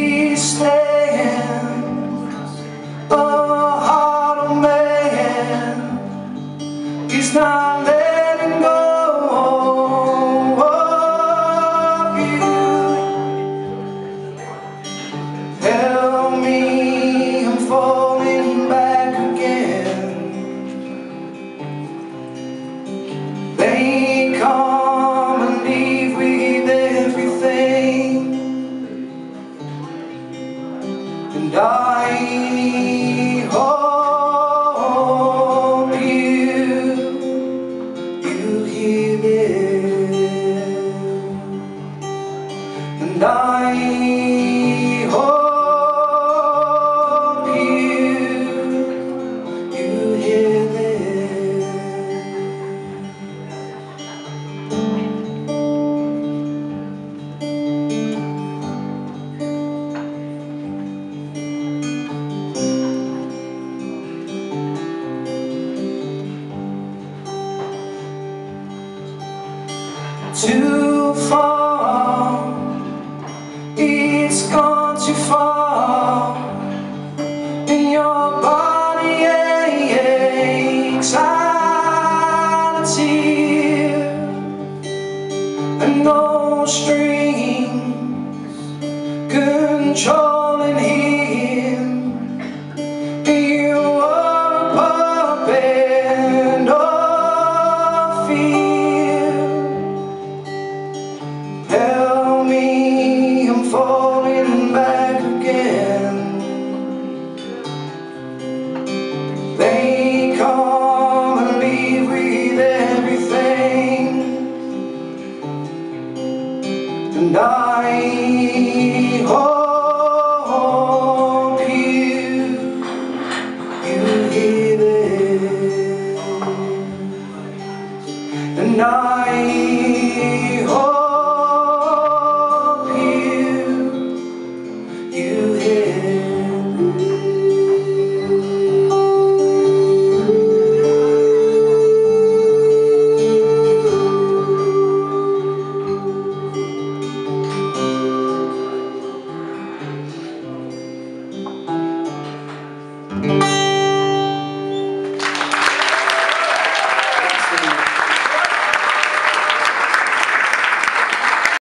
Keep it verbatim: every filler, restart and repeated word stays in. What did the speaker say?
he's staying, a heart of man. He's not letting go of you. Tell me I'm falling back again. They come and leave with everything, and I hope you, you hear this, and I hope you, you hear this. Too far, it's gone too far, and your body aches out a tear, and no strings controlling him. You are a puppet of fear. Tell me I'm falling back again. They come and leave with everything, and I hope you, you hear this, and I hope Mm-hmm.